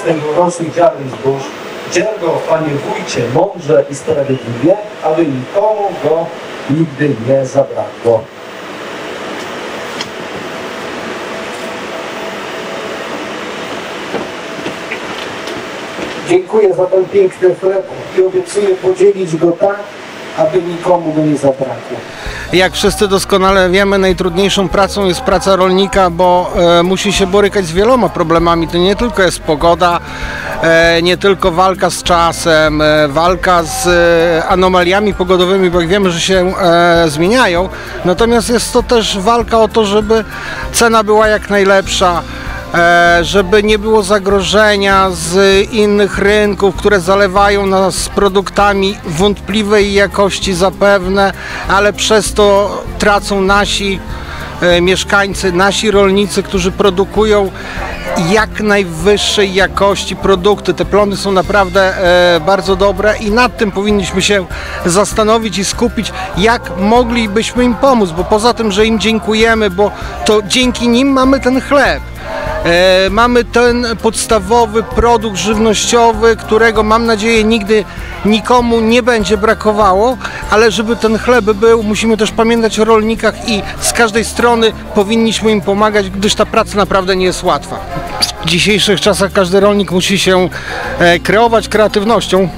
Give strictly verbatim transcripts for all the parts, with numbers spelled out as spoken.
tegorocznych ziaren zbóż, dziel go, Panie Wójcie, mądrze i sprawiedliwie, aby nikomu go nigdy nie zabrakło. Dziękuję za ten piękny chleb i obiecuję podzielić go tak, aby nikomu go nie zabrakło. Jak wszyscy doskonale wiemy, najtrudniejszą pracą jest praca rolnika, bo e, musi się borykać z wieloma problemami. To nie tylko jest pogoda, e, nie tylko walka z czasem, e, walka z e, anomaliami pogodowymi, bo jak wiemy, że się e, zmieniają. Natomiast jest to też walka o to, żeby cena była jak najlepsza, żeby nie było zagrożenia z innych rynków, które zalewają nas produktami wątpliwej jakości zapewne, ale przez to tracą nasi mieszkańcy, nasi rolnicy, którzy produkują jak najwyższej jakości produkty. Te plony są naprawdę e, bardzo dobre i nad tym powinniśmy się zastanowić i skupić, jak moglibyśmy im pomóc, bo poza tym, że im dziękujemy, bo to dzięki nim mamy ten chleb. E, mamy ten podstawowy produkt żywnościowy, którego mam nadzieję nigdy nikomu nie będzie brakowało, ale żeby ten chleb był, musimy też pamiętać o rolnikach i z każdej strony powinniśmy im pomagać, gdyż ta praca naprawdę nie jest łatwa. W dzisiejszych czasach każdy rolnik musi się e, kreować kreatywnością,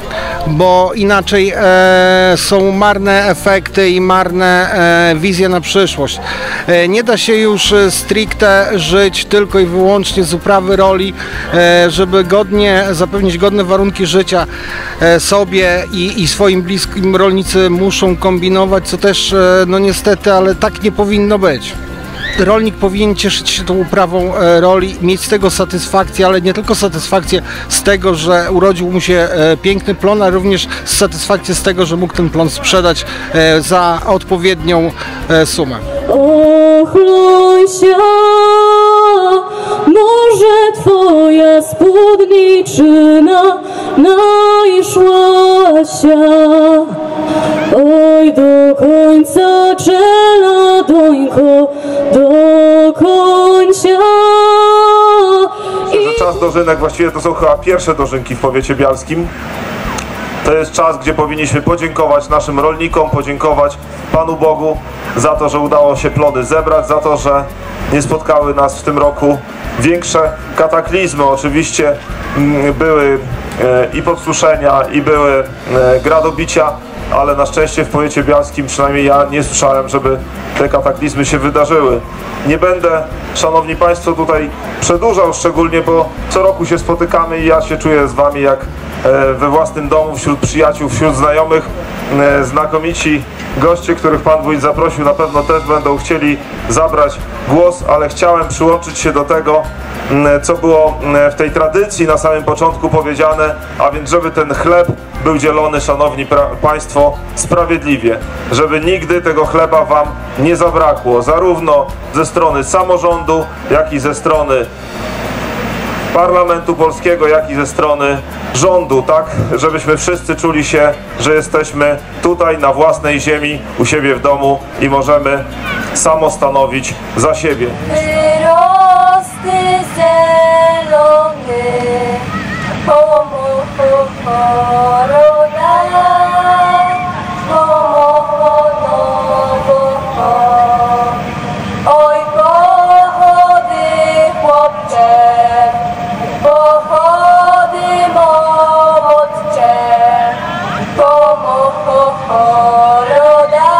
bo inaczej e, są marne efekty i marne e, wizje na przyszłość. E, nie da się już stricte żyć tylko i wyłącznie z uprawy roli, e, żeby godnie zapewnić godne warunki życia e, sobie i, i swoim bliskim. Rolnicy muszą kombinować, co też e, no niestety, ale tak nie powinno być. Rolnik powinien cieszyć się tą uprawą roli, mieć z tego satysfakcję, ale nie tylko satysfakcję z tego, że urodził mu się piękny plon, ale również satysfakcję z tego, że mógł ten plon sprzedać za odpowiednią sumę. O Chlosia, może twoja spódniczyna najszłasia, oj do końca czela, dońko, do końca. I... Czas dożynek, właściwie to są chyba pierwsze dożynki w powiecie bialskim. To jest czas, gdzie powinniśmy podziękować naszym rolnikom, podziękować Panu Bogu za to, że udało się plony zebrać, za to, że nie spotkały nas w tym roku większe kataklizmy. Oczywiście były i podsuszenia, i były gradobicia, ale na szczęście w powiecie bialskim, przynajmniej ja nie słyszałem, żeby te kataklizmy się wydarzyły. Nie będę, Szanowni Państwo, tutaj przedłużał szczególnie, bo co roku się spotykamy i ja się czuję z Wami jak we własnym domu, wśród przyjaciół, wśród znajomych. Znakomici goście, których Pan Wójt zaprosił, na pewno też będą chcieli zabrać głos, ale chciałem przyłączyć się do tego, co było w tej tradycji na samym początku powiedziane, a więc żeby ten chleb był dzielony, Szanowni Państwo, sprawiedliwie, żeby nigdy tego chleba Wam nie zabrakło, zarówno ze strony samorządu, jak i ze strony Parlamentu Polskiego, jak i ze strony rządu, tak, żebyśmy wszyscy czuli się, że jesteśmy tutaj na własnej ziemi, u siebie w domu i możemy samostanowić za siebie. Wyrosty zielony, oj pochody chłopcze, pochody młodcze, pomochoroda,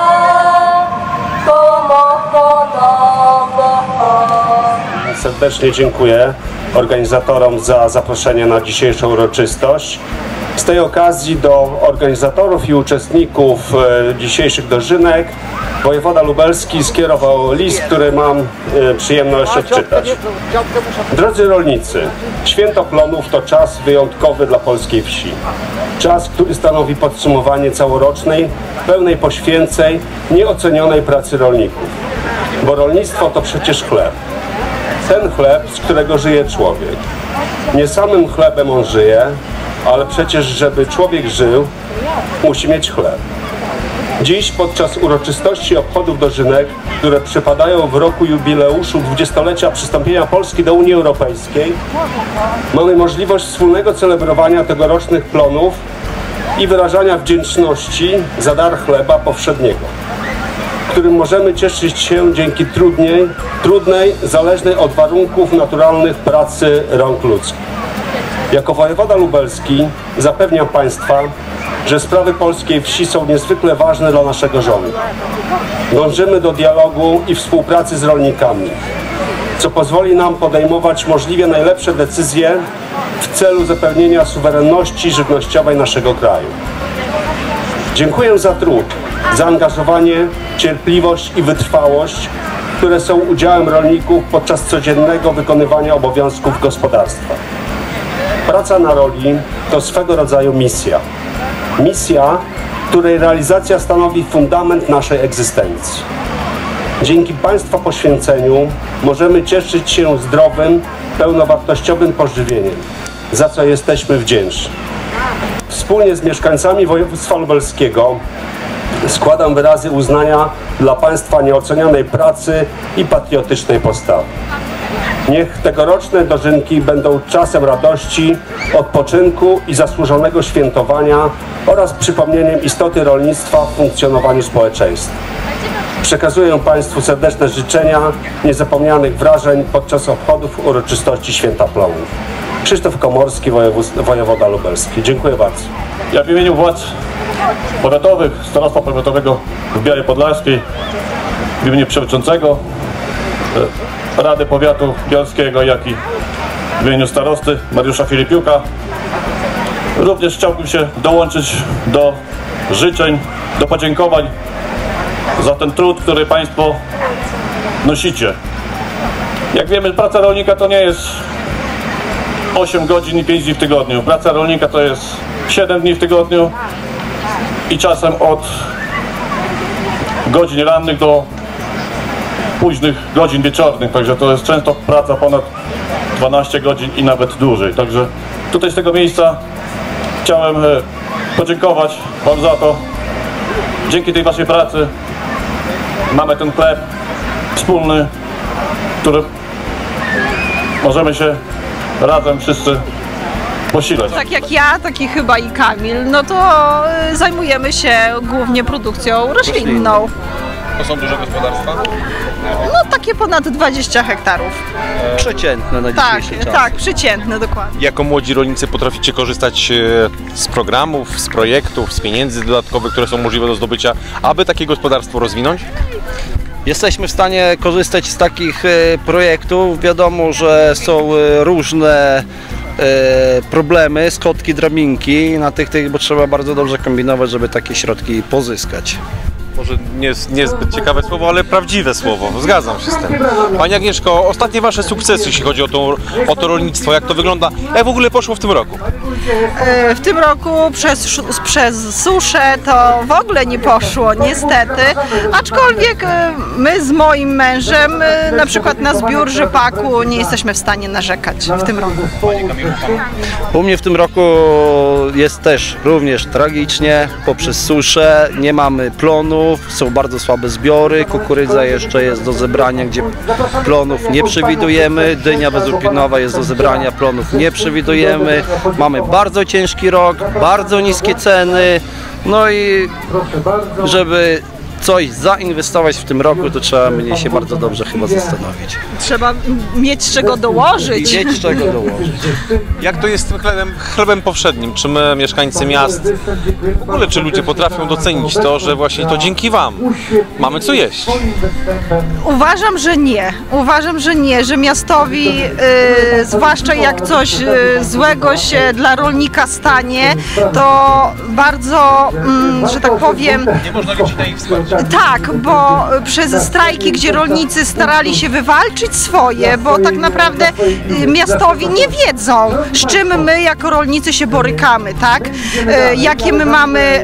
pomochonowo. Serdecznie dziękuję organizatorom za zaproszenie na dzisiejszą uroczystość. Z tej okazji do organizatorów i uczestników e, dzisiejszych dożynek wojewoda lubelski skierował list, który mam e, przyjemność odczytać. Drodzy rolnicy, Święto Plonów to czas wyjątkowy dla polskiej wsi. Czas, który stanowi podsumowanie całorocznej, pełnej poświęceń, nieocenionej pracy rolników. Bo rolnictwo to przecież chleb. Ten chleb, z którego żyje człowiek. Nie samym chlebem on żyje, ale przecież, żeby człowiek żył, musi mieć chleb. Dziś podczas uroczystości obchodów dożynek, które przypadają w roku jubileuszu dwudziestolecia przystąpienia Polski do Unii Europejskiej, mamy możliwość wspólnego celebrowania tegorocznych plonów i wyrażania wdzięczności za dar chleba powszedniego, którym możemy cieszyć się dzięki trudniej, trudnej, zależnej od warunków naturalnych pracy rąk ludzkich. Jako wojewoda lubelski zapewniam Państwa, że sprawy polskiej wsi są niezwykle ważne dla naszego rządu. Dążymy do dialogu i współpracy z rolnikami, co pozwoli nam podejmować możliwie najlepsze decyzje w celu zapewnienia suwerenności żywnościowej naszego kraju. Dziękuję za trud, zaangażowanie, cierpliwość i wytrwałość, które są udziałem rolników podczas codziennego wykonywania obowiązków gospodarstwa. Praca na roli to swego rodzaju misja. Misja, której realizacja stanowi fundament naszej egzystencji. Dzięki Państwa poświęceniu możemy cieszyć się zdrowym, pełnowartościowym pożywieniem, za co jesteśmy wdzięczni. Wspólnie z mieszkańcami województwa lubelskiego składam wyrazy uznania dla Państwa nieocenionej pracy i patriotycznej postawy. Niech tegoroczne dożynki będą czasem radości, odpoczynku i zasłużonego świętowania oraz przypomnieniem istoty rolnictwa w funkcjonowaniu społeczeństwa. Przekazuję Państwu serdeczne życzenia, niezapomnianych wrażeń podczas obchodów uroczystości Święta Plonów. Krzysztof Komorski, wojewoda lubelski. Dziękuję bardzo. Ja w imieniu władz powiatowych, Starostwa Powiatowego w Białej Podlaskiej, w imieniu przewodniczącego Rady Powiatu Bialskiego, jak i w imieniu starosty Mariusza Filipiuka, również chciałbym się dołączyć do życzeń, do podziękowań za ten trud, który Państwo nosicie. Jak wiemy, praca rolnika to nie jest osiem godzin i pięć dni w tygodniu. Praca rolnika to jest siedem dni w tygodniu i czasem od godzin rannych do późnych godzin wieczornych, także to jest często praca ponad dwanaście godzin i nawet dłużej. Także tutaj z tego miejsca chciałem podziękować Wam za to. Dzięki tej Waszej pracy mamy ten chleb wspólny, który możemy się razem wszyscy posilać. Tak jak ja, tak i chyba i Kamil, no to y, zajmujemy się głównie produkcją roślinną. To są duże gospodarstwa? No takie ponad dwadzieścia hektarów. Przeciętne na Tak, dzisiejszy czas. tak, przeciętne, dokładnie. Jako młodzi rolnicy potraficie korzystać e, z programów, z projektów, z pieniędzy dodatkowych, które są możliwe do zdobycia, aby takie gospodarstwo rozwinąć? Jesteśmy w stanie korzystać z takich e, projektów. Wiadomo, że są e, różne e, problemy, schodki, drabinki na tych, tych, bo trzeba bardzo dobrze kombinować, żeby takie środki pozyskać. Może nie, niezbyt ciekawe słowo, ale prawdziwe słowo. Zgadzam się z tym. Pani Agnieszko, ostatnie Wasze sukcesy, jeśli chodzi o to, o to rolnictwo, jak to wygląda? Jak w ogóle poszło w tym roku? W tym roku przez, przez suszę to w ogóle nie poszło, niestety. Aczkolwiek my z moim mężem, na przykład na zbiór rzepaku, nie jesteśmy w stanie narzekać w tym roku. U mnie w tym roku jest też również tragicznie, poprzez suszę, nie mamy plonów, są bardzo słabe zbiory, kukurydza jeszcze jest do zebrania, gdzie plonów nie przewidujemy, dynia bezupinowa jest do zebrania, plonów nie przewidujemy, mamy bardzo ciężki rok, bardzo niskie ceny, no i żeby coś zainwestować w tym roku, to trzeba będzie się bardzo dobrze chyba zastanowić. Trzeba mieć z czego dołożyć. I mieć z czego dołożyć. Jak to jest z tym chlebem, chlebem powszednim? Czy my, mieszkańcy miast, w ogóle czy ludzie potrafią docenić to, że właśnie to dzięki Wam mamy co jeść? Uważam, że nie. Uważam, że nie, że miastowi, y, zwłaszcza jak coś y, złego się dla rolnika stanie, to bardzo, mm, że tak powiem, Nie można liczyć na ich wsparcie. Tak, bo przez strajki, gdzie rolnicy starali się wywalczyć swoje, bo tak naprawdę y, miastowi nie wiedzą, z czym my jako rolnicy się borykamy, tak? Y, jakie my mamy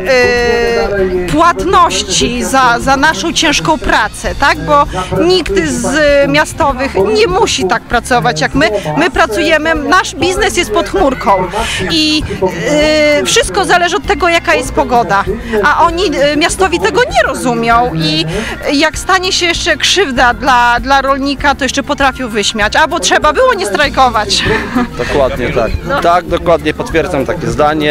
y, płatności za, za naszą ciężką pracę, tak? Bo nikt z miastowych nie musi tak pracować jak my. My pracujemy, nasz biznes jest pod chmurką i y, wszystko zależy od tego, jaka jest pogoda, a oni, y, miastowi, tego nie rozumią i jak stanie się jeszcze krzywda dla, dla rolnika, to jeszcze potrafią wyśmiać, albo trzeba było nie strajkować. Dokładnie tak. Tak, dokładnie potwierdzam takie zdanie.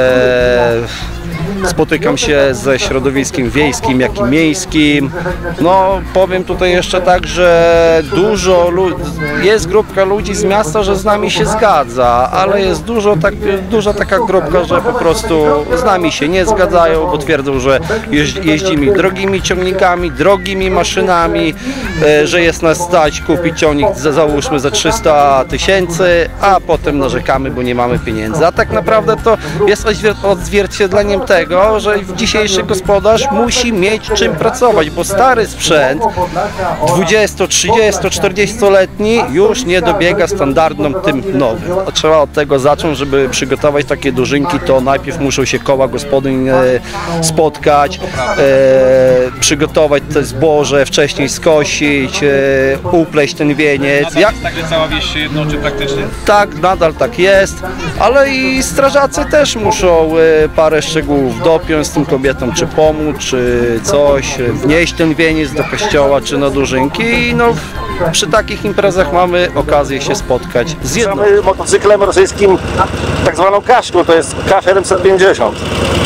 E, Spotykam się ze środowiskiem wiejskim, jak i miejskim. No, powiem tutaj jeszcze tak, że dużo lu- jest grupka ludzi z miasta, że z nami się zgadza, ale jest dużo tak, duża taka grupka, że po prostu z nami się nie zgadzają, bo twierdzą, że jeź- jeździmy drogimi ciągnikami, drogimi maszynami, e, że jest nas stać kupić ciągnik za, załóżmy za trzysta tysięcy, a potem narzekamy, bo nie mamy pieniędzy. A tak naprawdę to jest odzwier- odzwierciedleniem tego, że dzisiejszy gospodarz musi mieć czym pracować, bo stary sprzęt dwudziesto, trzydziesto, czterdziestoletni już nie dobiega standardom tym nowym. A trzeba od tego zacząć, żeby przygotować takie dożynki, to najpierw muszą się koła gospodyń e, spotkać, e, przygotować te zboże, wcześniej skosić, e, upleść ten wieniec. Jak... Tak, że cała wieś się jednoczy praktycznie? Tak, nadal tak jest, ale i strażacy też muszą e, parę szczegółów dopiąć tym kobietom, czy pomóc, czy coś, wnieść ten wieniec do kościoła, czy na dożynki i no, przy takich imprezach mamy okazję się spotkać z jedną. Mamy motocyklem rosyjskim, tak zwaną Kaszką, to jest K siedemset pięćdziesiąt.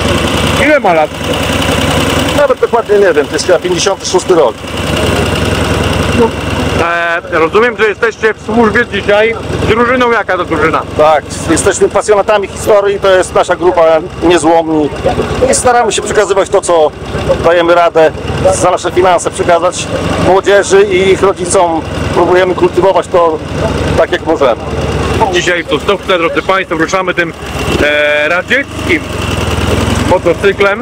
Ile ma lat? Nawet dokładnie nie wiem, to jest chyba pięćdziesiąty szósty rok. E, rozumiem, że jesteście w służbie dzisiaj. Drużyną, jaka to drużyna? Tak, jesteśmy pasjonatami historii, to jest nasza grupa Niezłomni i staramy się przekazywać to, co dajemy radę za nasze finanse przekazać młodzieży i ich rodzicom. Próbujemy kultywować to tak, jak możemy. Dzisiaj w Sosnowce, drodzy Państwo, ruszamy tym e, radzieckim motocyklem,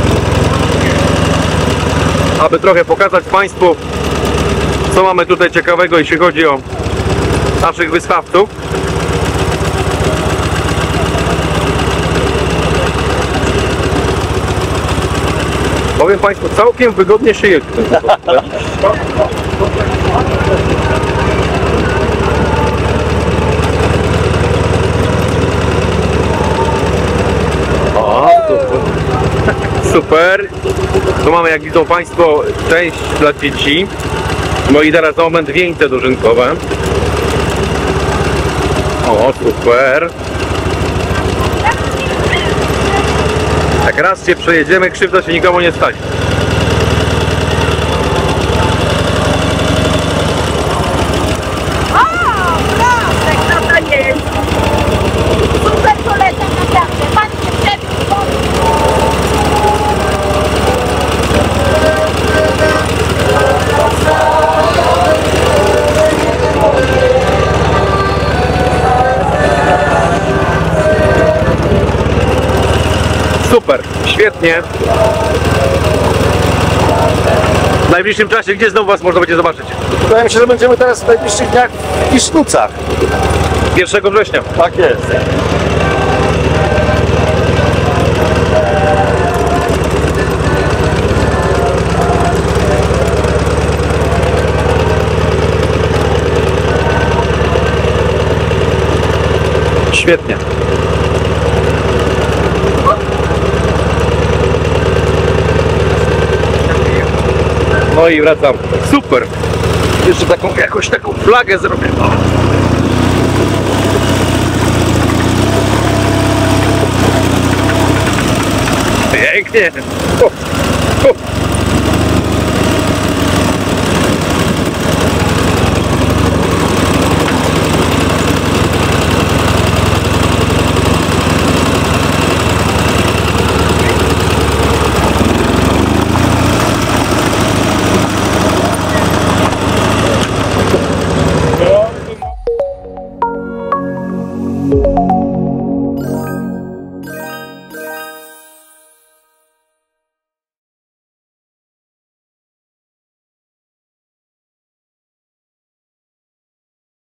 aby trochę pokazać Państwu, co mamy tutaj ciekawego, jeśli chodzi o naszych wystawców. Powiem Państwu, całkiem wygodnie się jeździ. O, super. Tu mamy, jak widzą Państwo, część dla dzieci. No i teraz za moment wieńce dożynkowe. O, super. Jak raz się przejedziemy, krzywda się nikomu nie stanie. O, Piotrek, co to jest? Super polecam naprawdę. Pan się przebił. Super, świetnie. W najbliższym czasie, gdzie znowu Was można będzie zobaczyć? Wydaje mi się, że będziemy teraz w najbliższych dniach w Kisznicach. pierwszego września. Tak jest. Świetnie. No i wracam. Super. Jeszcze taką, jakąś taką flagę zrobię. O. Pięknie. O.